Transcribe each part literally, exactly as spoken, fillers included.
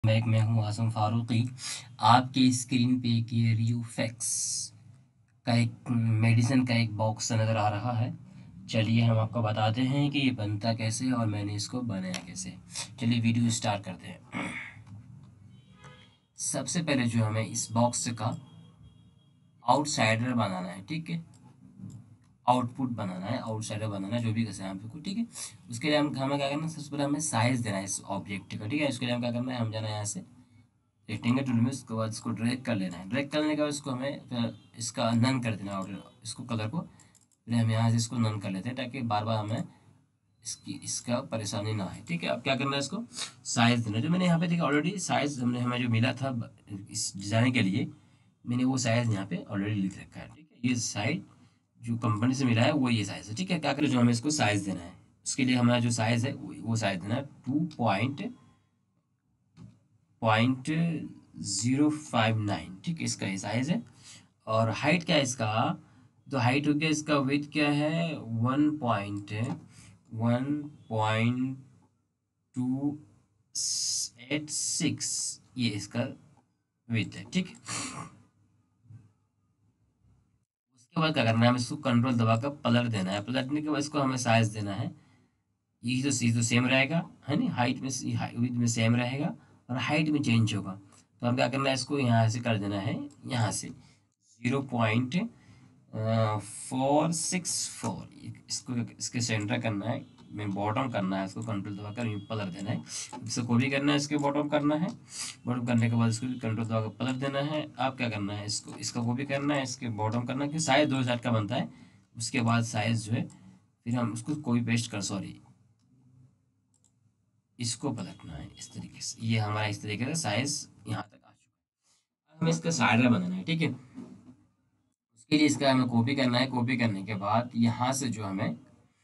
मैं मैं हूँ आज़म फ़ारूक़ी। आपकी स्क्रीन पे एक ये रियोफेक्स का एक मेडिसिन का एक बॉक्स नज़र आ रहा है। चलिए हम आपको बताते हैं कि ये बनता कैसे है और मैंने इसको बनाया कैसे। चलिए वीडियो स्टार्ट करते हैं। सबसे पहले जो हमें इस बॉक्स का आउटसाइडर बनाना है, ठीक है। आउटपुट बनाना है, आउटसाइडर बनाना है, जो भी कैसे आपको, ठीक है। उसके लिए हम हमें क्या करना है, सबसे पहले हमें साइज़ देना है इस ऑब्जेक्ट का, ठीक है। इसके लिए हम क्या करना है, हम जाना है यहाँ से रेक्टेंगल टूल में, उसके बाद इसको ड्रैग कर लेना है। ड्रैग करने के बाद इसको हमें फिर इसका नन कर देना है, और इसको कलर को फिर हम यहाँ से इसको नन कर लेते हैं ताकि बार बार हमें इसकी इसका परेशानी ना आए, ठीक है। अब क्या करना है, इसको साइज़ देना है। जो मैंने यहाँ पे देखा ऑलरेडी साइज़ हमने हमें जो मिला था इस डिज़ाइन के लिए, मैंने वो साइज़ यहाँ पे ऑलरेडी लिख रखा है, ठीक है। ये साइज जो कंपनी से मिला है वो ये साइज़ है, ठीक है। क्या करें, जो हमें इसको साइज़ देना है, उसके लिए हमारा जो साइज़ है वो साइज़ देना है two point point zero five nine, ठीक है। इसका ये साइज़ है। और हाइट क्या है इसका, तो हाइट हो गया इसका, विथ क्या है, one point one point two eight six, ये इसका विथ है, ठीक है। उसके बाद क्या करना है, हमें इसको कंट्रोल दबाकर पलट देना है। पलटने के बाद इसको हमें साइज देना है। ये तो सी तो सेम रहेगा, है ना, हाइट में विथ में सेम रहेगा और हाइट में चेंज होगा। तो हम क्या करना है, इसको यहाँ से कर देना है, यहाँ से zero point four six four, इसको इसके सेंटर करना है, मैं बॉटम करना है, इसको कंट्रोल दबाकर यूँ पलट देना है। इसको कॉपी करना है, इसके बॉटम करना है। बॉटम करने के बाद इसको कंट्रोल दबाकर पलट देना है। आप क्या करना है, इसको इसका कॉपी करना है, इसके बॉटम करना है, कि साइज दो साइड का बनता है। उसके बाद साइज जो है फिर हम उसको कॉपी पेस्ट कर, सॉरी, इसको पलटना है इस तरीके से। ये हमारा इस तरीके से साइज यहाँ तक आ चुका है। हमें इसका साइडर बनाना है, ठीक है। उसके लिए इसका हमें कॉपी करना है। कॉपी करने के बाद यहाँ से जो हमें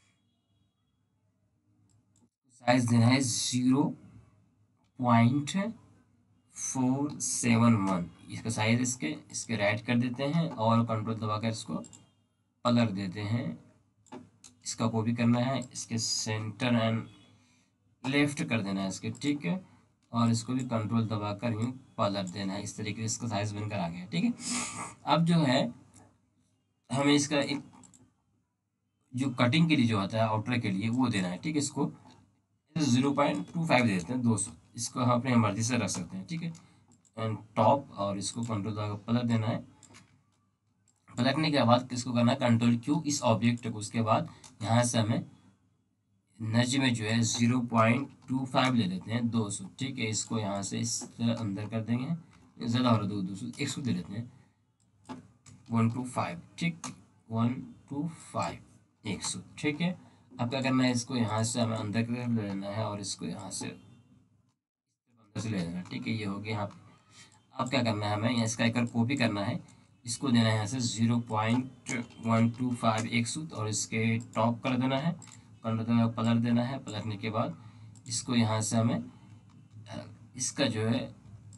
साइज देना है zero point four seven one, इसका साइज इसके इसके राइट कर देते हैं और कंट्रोल दबाकर इसको पलट देते हैं। इसका कॉपी करना है, इसके सेंटर एंड लेफ्ट कर देना है इसके, ठीक है। और इसको भी कंट्रोल दबाकर यूँ पलट देना है। इस तरीके से इसका साइज बनकर आ गया, ठीक है। अब जो है हमें इसका एक जो कटिंग के लिए जो आता है आउटर के लिए वो देना है, ठीक है। इसको जीरो पॉइंट टू फाइव दे देते हैं, दो सौ। इसको हम अपनी मर्जी से रख सकते हैं, ठीक है। एंड टॉप, और इसको कंट्रोल दबाकर पलट देना है। पलटने के बाद किसको करना है, कंट्रोल क्यू इस ऑब्जेक्ट को। उसके बाद यहाँ से हमें नज में जो है जीरो पॉइंट टू फाइव ले लेते हैं, दो सौ, ठीक है। इसको यहाँ से इस तरह अंदर कर देंगे, ज़्यादा हो रहा है, दो दो सौ एक सौ दे लेते हैं, वन टू फाइव, ठीक, वन टू फाइव एक सौ, ठीक है। अब क्या करना है, इसको यहाँ से हमें अंदर की तरफ ले लेना है और इसको यहाँ से अंदर से ले लेना है, ठीक है। ये हो गया यहाँ पे। अब क्या करना है, हमें यहाँ इसका एक कॉपी करना है। इसको देना है यहाँ से zero point one two five एक सौ और इसके टॉप कर देना है, कंट्रोल पलट देना है। पलटने के बाद इसको यहाँ से हमें इसका जो है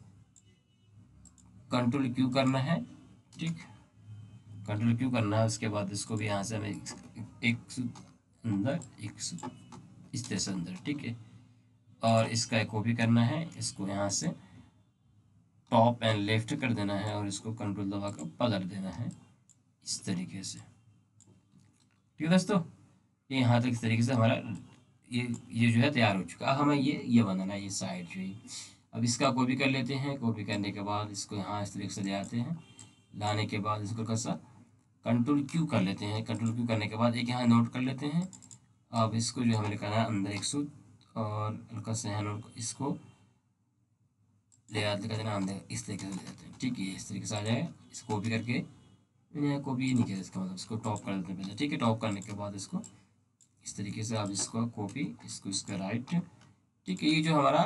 कंट्रोल क्यू करना है, ठीक, कंट्रोल क्यू करना है। उसके बाद इसको भी यहाँ से हमें एक सौ अंदर, एक सौ इस तरह से अंदर, ठीक है। और इसका एक कॉपी करना है, इसको यहाँ से टॉप एंड लेफ्ट कर देना है और इसको कंट्रोल दबाकर पलट देना है इस तरीके से, ठीक है दोस्तों। ये यहाँ तक इस तरीके से हमारा ये ये जो है तैयार हो चुका है। हमें ये ये बनाना है, ये साइड जो है। अब इसका कॉपी कर लेते हैं। कॉपी करने के बाद इसको यहाँ इस तरीके से ले आते हैं। लाने के बाद इसको कैसा कंट्रोल क्यू कर लेते हैं। कंट्रोल क्यू करने के बाद एक यहाँ नोट कर लेते हैं। अब इसको जो हमें लिखाना है अंदर एक सौ, और हल्का से यहाँ नोट इसको ले आते कर देना अंदर, इस तरीके से ले जाते हैं, ठीक है। इस तरीके से आ जाएगा। इसको कॉपी करके मैंने यहाँ कॉपी नहीं किया, इसका मतलब इसको टॉप कर देते हैं पहले, ठीक है। टॉप करने के बाद इसको इस तरीके से आप इसको कॉपी, इसको इसका राइट, ठीक है। ये जो हमारा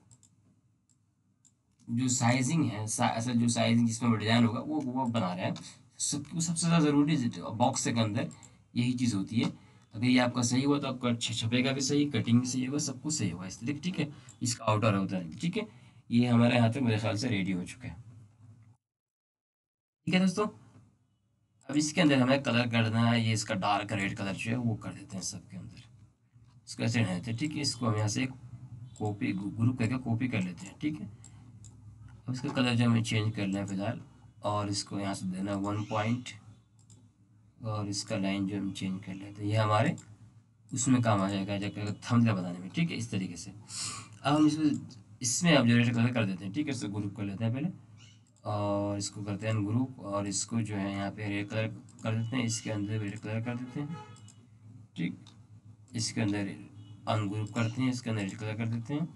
जो साइजिंग है, सा, ऐसा जो साइजिंग जिसमें डिजाइन होगा वो वो बना रहे हैं। सब सबसे ज़्यादा ज़रूरी बॉक्स के अंदर यही चीज़ होती है। अगर ये आपका सही हुआ तो आपका छपेगा भी सही, कटिंग भी सही होगा, सब कुछ सही होगा इस तरीके, ठीक है। इसका आउटर होता है, ठीक है। ये हमारे यहाँ तक मेरे ख्याल से रेडी हो चुका है, ठीक है दोस्तों। अब इसके अंदर हमें कलर कर देना है। ये इसका डार्क रेड कलर जो है वो कर देते हैं सबके अंदर, इसको ऐसे रहते हैं, ठीक है। इसको हम यहाँ से कॉपी ग्रुप करके कॉपी कर लेते हैं, ठीक है। अब इसका कलर जो हमें चेंज करना है फिलहाल, और इसको यहाँ से देना वन पॉइंट, और इसका लाइन जो हम चेंज कर लेते हैं, ये हमारे उसमें काम आ जाएगा जब थंबनेल बनाने में, ठीक है, इस तरीके से। अब हम इसमें इसमें अब जो रेड कलर कर देते हैं, ठीक है, इसको ग्रुप कर लेते हैं पहले, और इसको करते हैं ग्रुप, और इसको जो है यहाँ पे रेड कलर कर देते हैं, इसके अंदर रेड कलर कर देते हैं, ठीक, इसके अंदर अनग्रुप करते हैं, इसके अंदर रेड कलर कर देते हैं,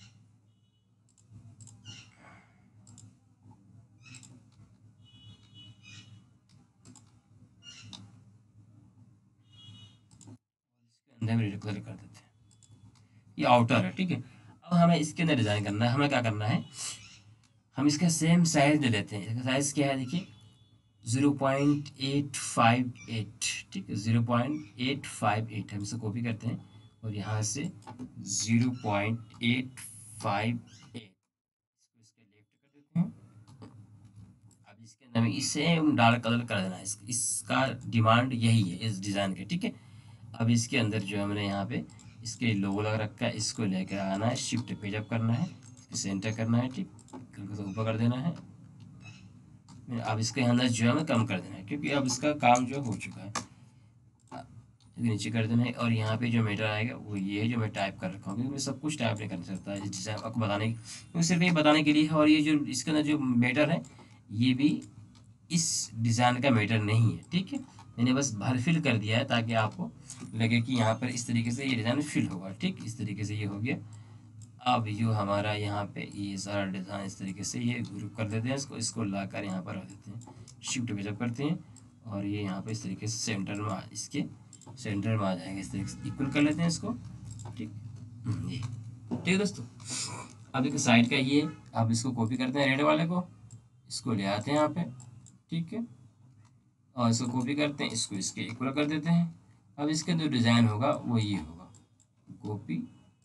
अंदर में रेड कलर कर देते हैं। ये आउटर है, ठीक है। अब हमें इसके अंदर डिजाइन करना है, हमें क्या करना है, हम इसका सेम साइज ले लेते हैं। इसका साइज क्या है, देखिए zero point eight five eight, ठीक है, zero point eight five eight, हम इसे कॉपी करते हैं और यहाँ से zero point eight five eight इसको इसके लेफ्ट कर देते हैं। अब इसके अंदर में इसे डार्क कलर कर देना है, इस, इसका डिमांड यही है इस डिज़ाइन के, ठीक है। अब इसके अंदर जो हमने यहाँ पे इसके लोगो लगा रखा है, इसको लेकर आना है, शिफ्ट पेज अप करना है, सेंटर करना है, ठीक, ऊपर कर देना है। अब इसके अंदर जो है हमें कम कर देना है, क्योंकि अब इसका काम जो हो चुका है, नीचे कर देना है। और यहाँ पे जो मीटर आएगा वो ये है जो मैं टाइप कर रखा हूँ, क्योंकि मैं सब कुछ टाइप नहीं कर सकता है जैसे आपको बताने, क्योंकि सिर्फ ये बताने के लिए है। और ये जो इसके अंदर जो मीटर है ये भी इस डिज़ाइन का मीटर नहीं है, ठीक है, मैंने बस भर फिल कर दिया है ताकि आपको लगे कि यहाँ पर इस तरीके से ये डिज़ाइन फिल होगा, ठीक, इस तरीके से ये हो गया। अब जो हमारा यहाँ पे ये सारा डिज़ाइन इस तरीके से ये ग्रुप कर देते हैं, इसको इसको लाकर यहाँ पर रख देते हैं, शिफ्ट पे जब करते हैं, और ये यहाँ पे इस तरीके से सेंटर में आ, इसके सेंटर में आ जाएंगे, इस तरीके से इक्वल कर लेते हैं इसको, ठीक, ये ठीक है दोस्तों। अब एक साइड का ये, अब इसको कॉपी करते हैं रेड वाले को, इसको ले आते हैं यहाँ पे, ठीक है, और इसको कॉपी करते हैं, इसको इसके इक्वल कर देते हैं। अब इसके जो डिज़ाइन होगा वो ये होगा, कॉपी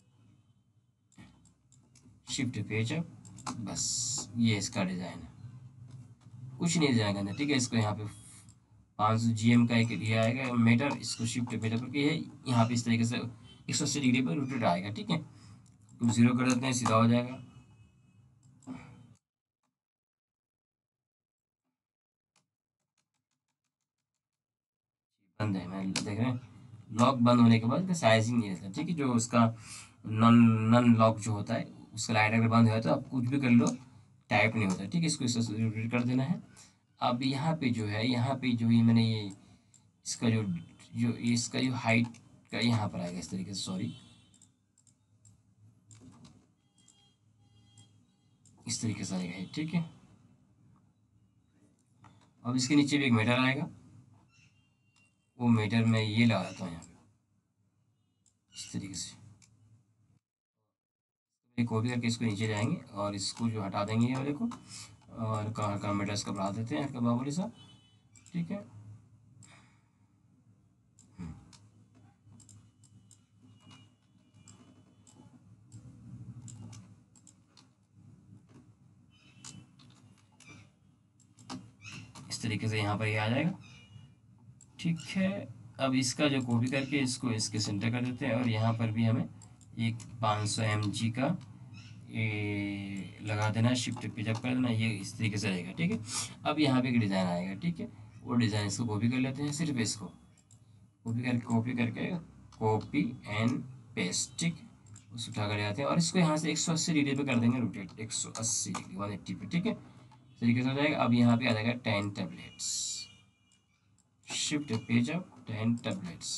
शिफ्ट पेज अप, बस ये इसका डिज़ाइन है, कुछ नहीं डिज़ाइन करना, ठीक है। इसको यहाँ पे पाँच सौ जी एम का एक ये आएगा मीटर, इसको शिफ्ट पेज अप करके है यहाँ पे इस तरीके से एक सौ अस्सी डिग्री पर रोटेट आएगा, ठीक है, तो जीरो कर देते हैं, सीधा हो जाएगा। बंद है, मैं देख रहे हैं लॉक बंद होने के बाद इसका साइजिंग नहीं रहता, ठीक है, जो उसका नॉन नॉन लॉक जो होता है उसका लाइट अगर बंद हो तो आप कुछ भी कर लो, टाइप नहीं होता, ठीक है, इसको इससे रोटेट कर देना है। अब यहाँ पे जो है, यहाँ पे जो ये मैंने ये इसका जो जो इसका जो हाइट का यहाँ पर आएगा इस तरीके से, सॉरी इस तरीके से आएगा, ठीक है। अब इसके नीचे भी एक मीटर आएगा, वो मीटर में ये लगा देता हूँ यहाँ पे इस तरीके से, एक कॉपी करके इसको नीचे जाएंगे और इसको जो हटा देंगे ये वाले को, और कहाँ कहाँ मीटर इसका बढ़ा देते हैं हल्का मामूली सा, ठीक है। इस तरीके से यहाँ पर ये आ जाएगा, ठीक है। अब इसका जो कॉपी करके इसको इसके सेंटर कर देते हैं, और यहाँ पर भी हमें एक पाँच सौ एम जी का ये लगा देना, शिफ्ट पे जब कर देना, ये इस तरीके से रहेगा, ठीक है। अब यहाँ पे एक डिज़ाइन आएगा, ठीक है, वो डिज़ाइन इसको कॉपी कर लेते हैं, सिर्फ इसको कॉपी करके कॉपी करके कॉपी एंड पेस्ट, ठीक, उसको उठा कर ले आते हैं, और इसको यहाँ से एक सौ अस्सी डिग्री पे कर देंगे रोटेट, एक सौ अस्सी डिग्री वन एट्टी पे, ठीक है, इस तरीके से हो जाएगा। अब यहाँ पे आ जाएगा ten tablets, shift page up ten tablets,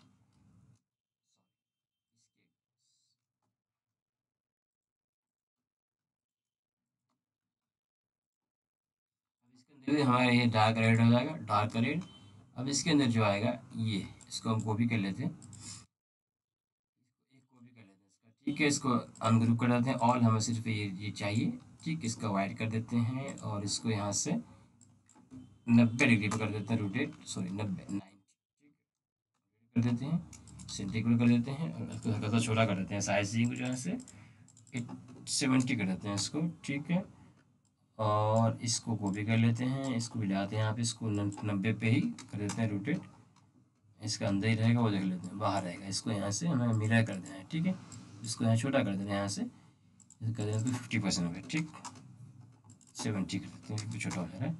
इसके अंदर भी हमारा ये डार्क रेड हो जाएगा, डार्क रेड। अब इसके अंदर जो आएगा ये, इसको हम कॉपी कर लेते हैं, एक कॉपी कर लेते हैं इसका, ठीक है, इसको अनग्रुप कर देते हैं, ऑल हमें सिर्फ ये ये चाहिए, ठीक, इसका वाइट कर देते हैं, और इसको यहाँ से नब्बे डिग्री पर कर देते हैं रोटेट, सॉरी नब्बे नाइन्टी कर देते हैं, सेंटीग्रेड कर देते हैं, और इसको हल्का सा छोटा कर देते हैं, साइजिंग को जो है से एट सेवेंटी कर देते हैं इसको, ठीक है। और इसको कॉपी कर लेते हैं, इसको भी लाते हैं यहाँ पे, इसको नब्बे पे ही कर देते हैं रोटेट, इसका अंदर ही रहेगा, वो देख लेते हैं बाहर रहेगा, इसको यहाँ से हमें मिरर कर देना है, ठीक है, इसको यहाँ छोटा कर देना है, यहाँ से कर देना इसको फिफ्टी परसेंट हो गया, ठीक। सेवेंटी कर देते हैं, छोटा हो जा रहा है।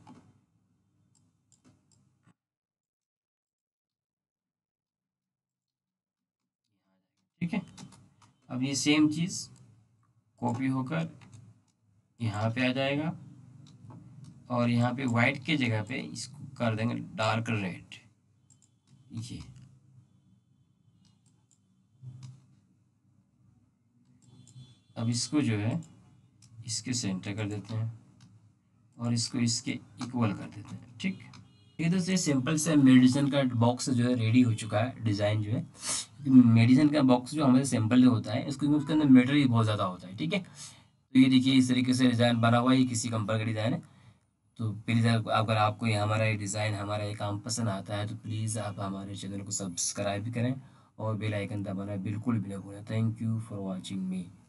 ठीक है, अब ये सेम चीज़ कॉपी होकर यहाँ पे आ जाएगा और यहाँ पे वाइट के जगह पे इसको कर देंगे डार्क रेड। ये अब इसको जो है इसके सेंटर कर देते हैं और इसको इसके इक्वल कर देते हैं। ठीक, ये तो से सिंपल से मेडिसिन का बॉक्स जो है रेडी हो चुका है। डिज़ाइन जो है मेडिसिन का बॉक्स जो हमारे सिंपल जो होता है इसको उसके अंदर मेटर ही बहुत ज़्यादा होता है। ठीक है, तो ये देखिए इस तरीके से डिज़ाइन बना हुआ है, किसी कंपनी का डिज़ाइन है। तो प्लीज़ अगर आपको ये हमारा ये डिज़ाइन हमारा ये काम पसंद आता है तो प्लीज़ आप हमारे चैनल को सब्सक्राइब भी करें और बेल आइकन दबाना बिल्कुल भी ना भूलें। Thank you for watching me.